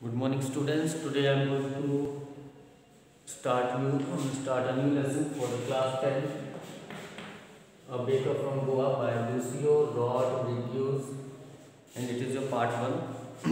Good morning, students. Today I am going to start a new lesson for the class 10. A Baker from Goa by Lucio Rod Reviews, and it is your part 1.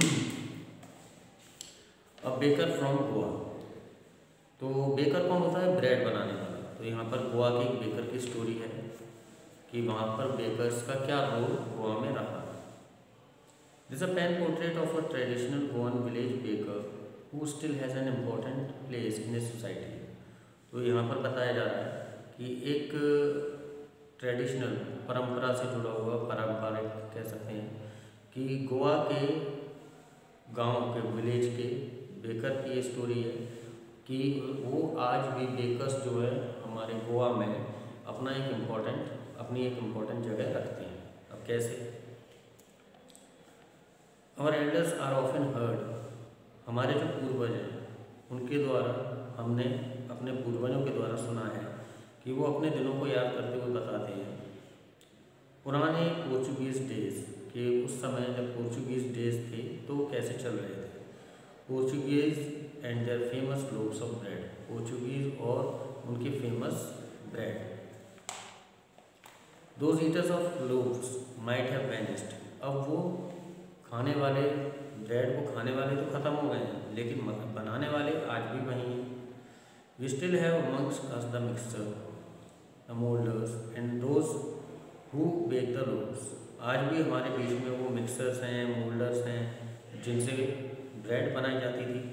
A Baker from Goa. तो baker कौन होता है? Bread बनाने वाला। तो यहाँ पर गोवा की एक बेकर की स्टोरी है कि वहाँ पर बेकर्स का क्या रोल गोवा में रहा। This is a pen portrait of a traditional Goan village baker who still has an important place in his society. तो यहाँ पर बताया जा रहा है कि एक ट्रेडिशनल परंपरा से जुड़ा हुआ पारंपरिक कह सकते हैं कि गोवा के गांव के विलेज के बेकर की ये स्टोरी है कि वो आज भी बेकर्स जो है हमारे गोवा में अपनी एक इम्पोर्टेंट जगह रखते हैं। अब कैसे? और एल्डर्स आर ऑफन हर्ड, हमारे जो पूर्वज हैं उनके द्वारा हमने अपने पूर्वजों के द्वारा सुना है कि वो अपने दिनों को याद करते हुए बताते हैं पुराने पोर्चुगीज़ डेज के। उस समय जब पोर्चुगीज़ डेज थे तो कैसे चल रहे थे। Portuguese and their famous loaves of bread, Portuguese और उनके famous bread. Those eaters of loaves might have vanished, अब वो खाने वाले ब्रेड को खाने वाले तो ख़त्म हो गए हैं लेकिन बनाने वाले आज भी वहीं हैं। We still have amongst us the mixer, the moulders and those who bake the loaves, आज भी हमारे बीच में वो मिक्सर्स हैं, मोल्डर्स हैं जिनसे ब्रेड बनाई जाती थी।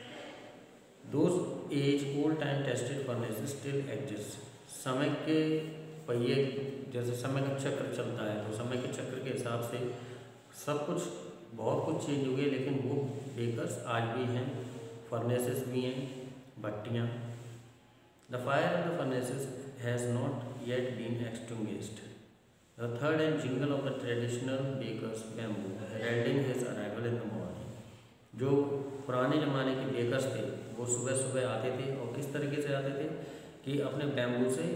Those age old time tested furnaces still exist, समय के पहिए जैसे समय का चक्र चलता है तो समय के चक्र के हिसाब से सब कुछ बहुत कुछ चेंज हो गया लेकिन वो बेकर्स आज भी हैं, फर्नेसेस भी हैं, भट्टियाँ। The fire of the furnaces has not yet been extinguished, the थर्ड and jingle of the traditional bakers bamboo heralding his arrival in the morning. जो पुराने ज़माने के बेकर्स थे वो सुबह सुबह आते थे और किस तरीके से आते थे कि अपने बैम्बू से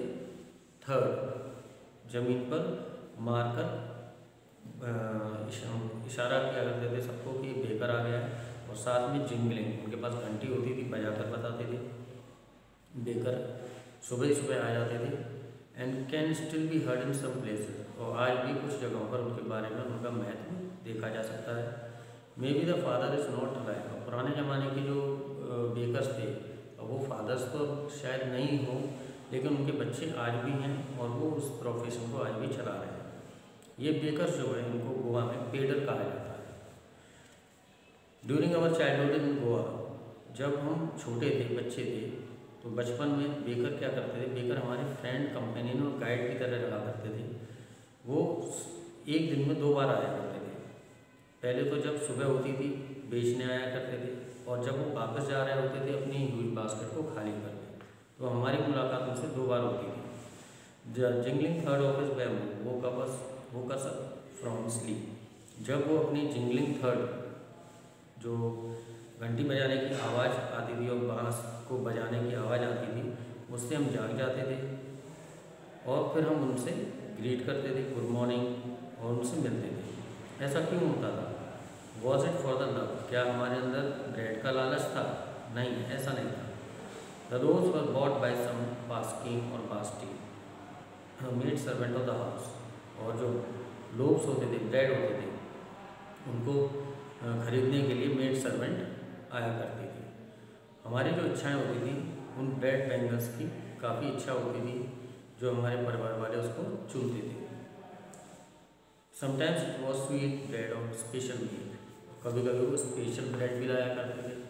थर्ड ज़मीन पर मारकर इशारा किया करते थे सबको कि बेकर आ गया है, और साथ में जिंगलिंग, उनके पास घंटी होती थी, बजाकर बताते थे। बेकर सुबह ही सुबह आ जाते थे। And can still be heard in some places, और आज भी कुछ जगहों पर उनके बारे में उनका महत्व देखा जा सकता है। May be the father is not alive, पुराने ज़माने के जो बेकर्स थे वो फादर्स तो शायद नहीं हो लेकिन उनके बच्चे आज भी हैं और वो उस प्रोफेशन को आज भी चला रहे हैं। ये बेकर्स जो है इनको गोवा में पेडर कहा जाता है। During our childhood in Goa, जब हम छोटे थे, बच्चे थे, तो बचपन में बेकर क्या करते थे, बेकर हमारे फ्रेंड, कंपेनियन और गाइड की तरह रहा करते थे। वो एक दिन में 2 बार आया करते थे। पहले तो जब सुबह होती थी बेचने आया करते थे और जब वो वापस जा रहे होते थे अपनी ह्यूज बास्केट को खाली करके, तो हमारी मुलाकात उनसे 2 बार होती थी। जिंगलिंग थर्ड ऑफ हिज बैम्बू वो का सब फ्रॉम स्लीप, जब वो अपनी जिंगलिंग थर्ड जो घंटी बजाने की आवाज़ आती थी और बांस को बजाने की आवाज़ आती थी, उससे हम जाग जाते थे और फिर हम उनसे ग्रीट करते थे, गुड मॉर्निंग, और उनसे मिलते थे। ऐसा क्यों होता था? Was it for the love, क्या हमारे अंदर ब्रेड का लालच था? नहीं, ऐसा नहीं था। The rolls were bought by some पास्किंग और pasty maid servant of the house, और जो लोव्स होते थे, ब्रेड होते थे, उनको खरीदने के लिए मेड सर्वेंट आया करती थी। हमारी जो इच्छाएं होती थी उन ब्रेड बैंगल्स की काफ़ी इच्छा होती थी जो हमारे परिवार वाले उसको चुनते थे। Sometimes it was sweet bread और स्पेशल मीट, कभी कभी वो स्पेशल ब्रेड भी लाया करते थे।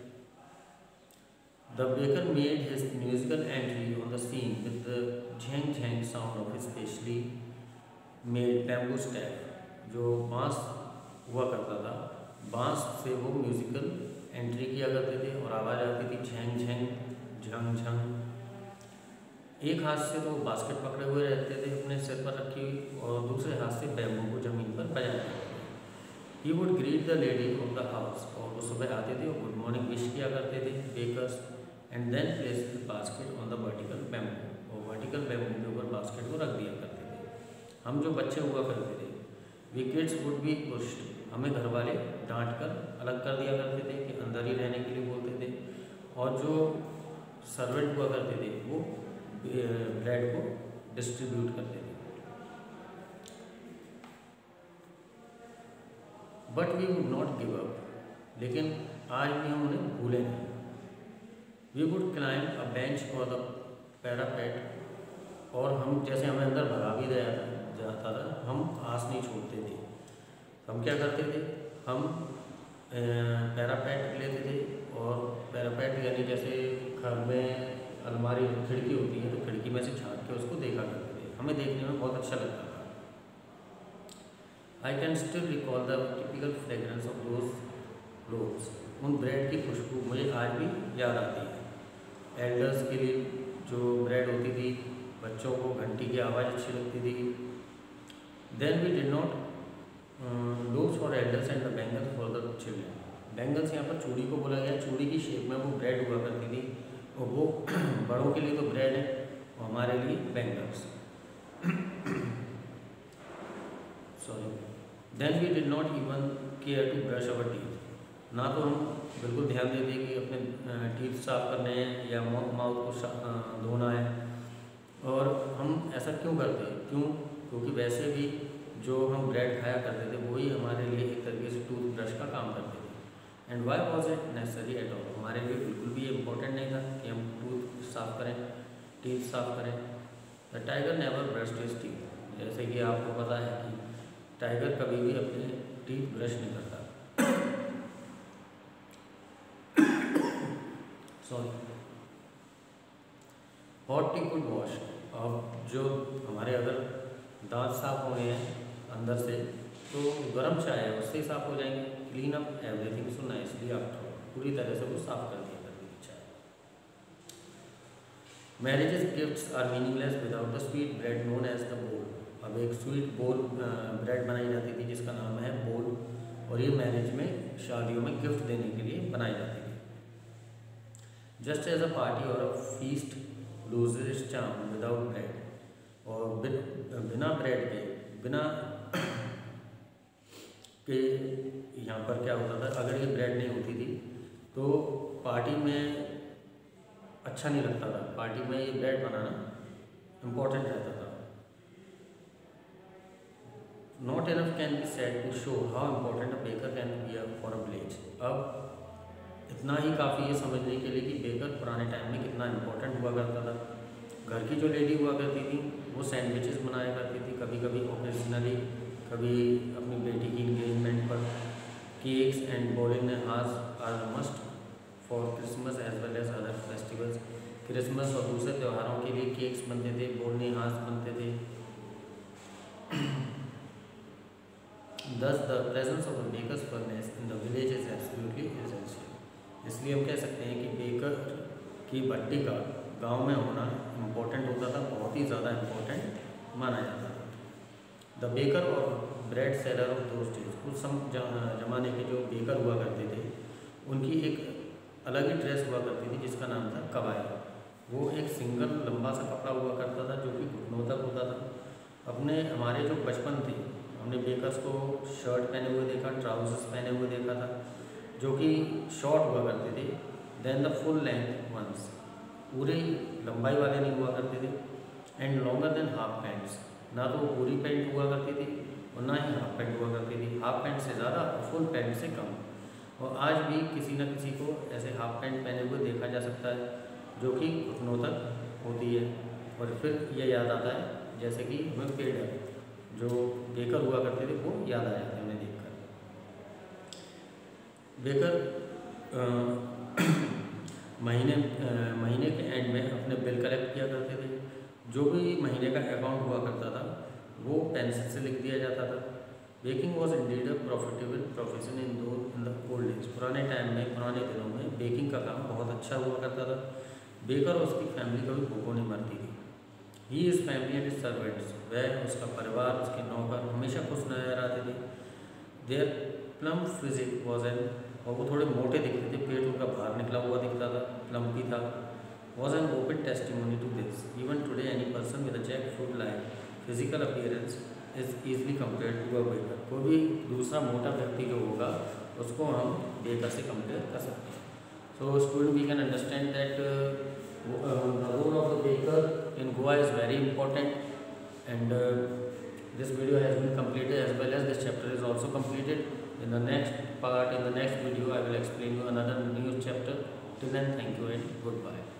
The baker made his musical entry on the scene with the झेंग झेंग sound of specially made bamboo stack, जो बांस हुआ करता था, बांस से वो म्यूजिकल एंट्री किया करते थे और आवाज़ आती थी झेंग झेंग, झंग झंग। एक हाथ से तो बास्केट पकड़े हुए रहते थे अपने सिर पर रखी हुई और दूसरे हाथ से बैम्बू को ज़मीन पर बजाते थे। He would greet the lady of the house, और वो सुबह आते थे और गुड मॉर्निंग विश किया करते थे bakers, and then place the basket on the vertical bamboo, और वर्टिकल बैम्बू के ऊपर बास्केट को रख दिया करते थे। हम जो बच्चे हुआ करते थे, we kids would be pushed, हमें घर वाले डांट कर अलग कर दिया करते थे कि अंदर ही रहने के लिए बोलते थे, और जो सर्वेंट हुआ करते थे वो ब्रेड को डिस्ट्रीब्यूट करते थे। But we would not give up, लेकिन आज भी हम उन्हें भूले नहीं। We would climb a bench और द पैरापेट, और हम जैसे हमें अंदर भगा भी जाता था, हम आस नहीं छोड़ते थे। हम क्या करते थे, हम पैरापेट लेते थे, और पैरापेट यानी जैसे घर में अलमारी खिड़की होती है तो खिड़की में से झाँक के उसको देखा करते थे। हमें देखने में बहुत अच्छा लगता था। I can still recall the typical fragrance of those loaves, उन ब्रेड की खुशबू मुझे आज भी याद आती है। एल्डर्स के लिए जो ब्रेड होती थी, बच्चों को घंटी की आवाज़ अच्छी लगती थी। Then we did not loaves for elders and the bangles for the children. Bangles यहाँ पर चूड़ी को बोला गया, चूड़ी की शेप में वो ब्रेड हुआ करती थी, और वो बड़ों के लिए तो ब्रेड है, और हमारे लिए bangles. Sorry. Then we did not even care to brush our teeth, ना तो हम बिल्कुल ध्यान देते कि अपने टीथ साफ करने हैं या माउथ को धोना है। और हम ऐसा क्यों करते हैं? क्योंकि वैसे भी जो हम ब्रेड खाया करते थे वही हमारे लिए एक तरीके से टूथ ब्रश का काम करते थे। And why was it necessary at all, हमारे लिए बिल्कुल भी इम्पोर्टेंट नहीं था कि हम टूथ साफ करें, टीथ साफ करें। The tiger never brushed his teeth, जैसे कि आपको पता है कि टाइगर कभी भी अपने टीथ ब्रश नहीं करता। Sorry. Hot tea could wash, अब जो हमारे अगर दांत साफ हो गए हैं अंदर से, तो गर्म चाय है उससे ही साफ हो जाएंगे। Clean up everything so nicely after, पूरी तरह से वो साफ कर दिया करती थी चाय। Marriages gifts are meaningless without the sweet bread known as the बोल। अब एक स्वीट बोल ब्रेड बनाई जाती थी जिसका नाम है बोल, और ये मैरिज में, शादियों में गिफ्ट देने के लिए बनाई जाती थी। जस्ट एज अ पार्टी और a feast loses its charm without bread, और बिना ब्रेड के, बिना के यहाँ पर क्या होता था, अगर ये ब्रेड नहीं होती थी तो पार्टी में अच्छा नहीं लगता था। पार्टी में ये ब्रेड बनाना इम्पोर्टेंट रहता था। Not enough can be said to show how important a baker can be for a village. अब इतना ही काफ़ी है समझने के लिए कि बेकर पुराने टाइम में कितना इम्पोर्टेंट हुआ करता था। घर की जो लेडी हुआ करती थी वो सैंडविचेस बनाया करती थी, कभी कभी ओकेजनली, कभी अपनी बेटी की इंगेजमेंट पर। केक्स एंड बॉलिंग हार्स are must for Christmas as well as other festivals. Christmas और दूसरे त्योहारों के लिए केक्स बनते थे, बोलने हार्स बनते थे। Thus the presence of a baker's furnace in the village is absolutely essential. इसलिए हम कह सकते हैं कि बेकर की भट्टी का गांव में होना इम्पोर्टेंट होता था, बहुत ही ज़्यादा इम्पोर्टेंट माना जाता था। द बेकर और bread seller of those days, उस जमाने के जो बेकर हुआ करते थे उनकी एक अलग ही ड्रेस हुआ करती थी जिसका नाम था कबाई। वो एक सिंगल लंबा सा कपड़ा हुआ करता था जो कि घुटनों तक होता था। हमारे जो बचपन थे, हमने बेकर्स को शर्ट पहने हुए देखा, ट्राउजर्स पहने हुए देखा था जो कि शॉर्ट हुआ करते थे। Than the full length ones, पूरे लंबाई वाले नहीं हुआ करते थे। And longer than half pants, ना तो पूरी पैंट हुआ करती थी और ना ही हाफ पैंट हुआ करती थी। हाफ पैंट से ज़्यादा और फुल पैंट से कम। और आज भी किसी न किसी को ऐसे हाफ पैंट पहने हुए देखा जा सकता है जो कि घुटनों तक होती है। और फिर यह याद आता है जैसे कि हमें पेड़ जो बेकर हुआ करते थे वो याद आ जाते हैं उन्हें देखकर। बेकर महीने के एंड में अपने बिल कलेक्ट किया करते थे। जो भी महीने का अकाउंट हुआ करता था वो पेंसिल से लिख दिया जाता था। Baking was indeed a profitable profession in the old days. पुराने टाइम में, पुराने दिनों में बेकिंग का काम बहुत अच्छा हुआ करता था। बेकर और उसकी फैमिली कभी भूखों नहीं मरती थी। He his family and his servants, वह, उसका परिवार, उसके नौकर हमेशा खुश नजर आते थे। Their plump physique was an, और वो थोड़े मोटे दिखते थे, पेट उनका बाहर निकला हुआ दिखता था, प्लम्पी था। Was an open testimony to this. Even today any person with a jack fruit like physical appearance is easily compare to a baker. कोई भी दूसरा मोटा व्यक्ति जो होगा उसको हम बेकर से कंपेयर कर सकते हैं। So student we can understand that the role of the baker in Goa is very important, and this video has been completed as well as this chapter is also completed. In the next part, in the next video, I will explain you another new chapter. Till then, thank you and goodbye.